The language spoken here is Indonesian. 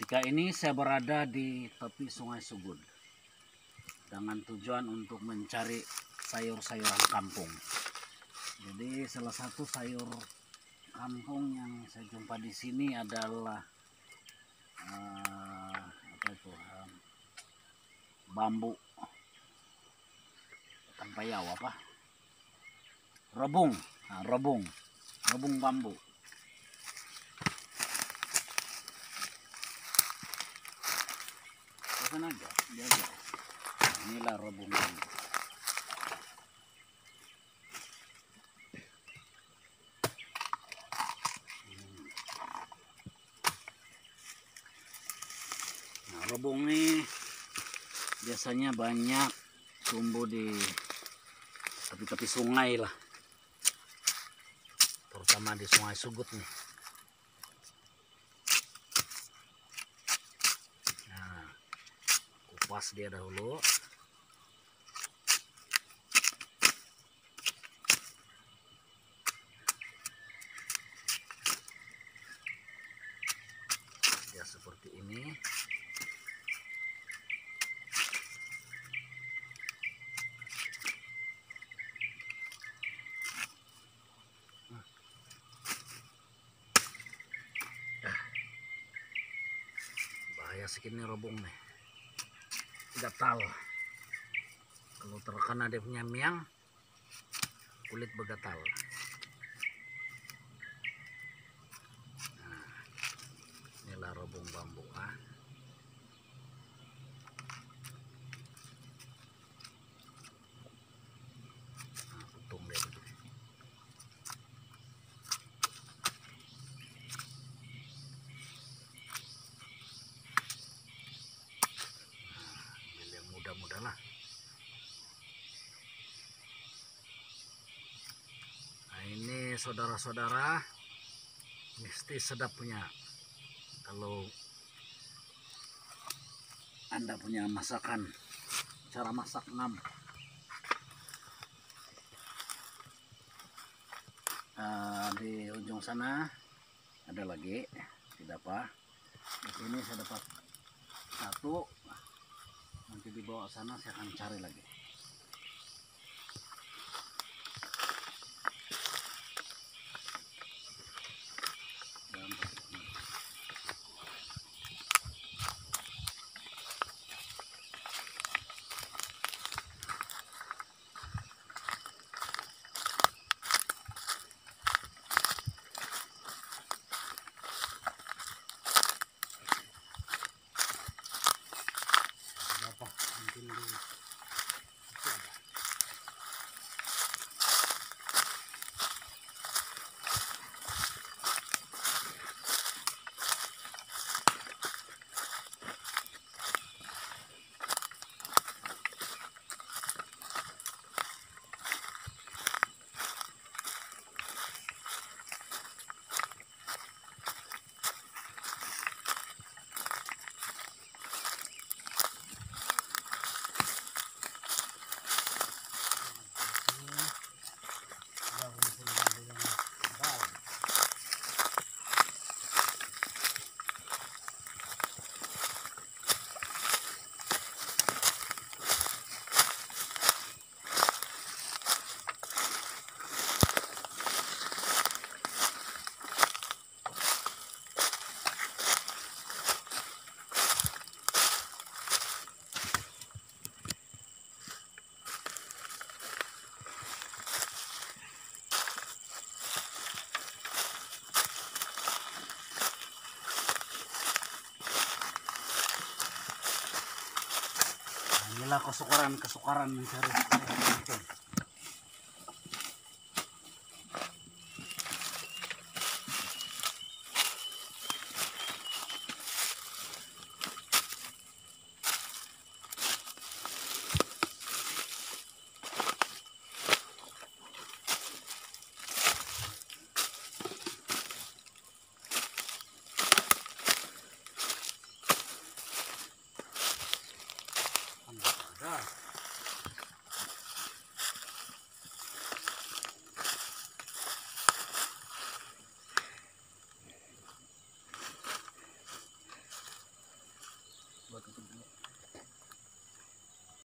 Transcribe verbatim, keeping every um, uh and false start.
Ketika ini saya berada di tepi Sungai Sugud dengan tujuan untuk mencari sayur-sayuran kampung. Jadi salah satu sayur kampung yang saya jumpa di sini adalah uh, apa itu um, bambu tampayau apa? Rebung, nah, rebung, rebung bambu. Bukan aja, dia aja. Inilah rebung bambu. Nah, rebung ini biasanya banyak tumbuh di tepi-tepi sungai lah, terutama di Sungai Sugud nih. Nah, kupas dia dahulu. Dia seperti ini. Bahaya segini rebung nih, gatal. Kalau terkena dia punya miang, kulit bergatal. Nah, inilah rebung bambu. Ah. Nah, putung dia dulu. Nah, yang muda-muda lah. Nah, ini saudara-saudara, mesti sedap punya. Kalau Anda punya masakan, cara masak enam. Uh, di ujung sana ada lagi, tidak apa. Di sini saya dapat satu. Nanti di bawah sana saya akan cari lagi. Inilah kesukaran-kesukaran mencari.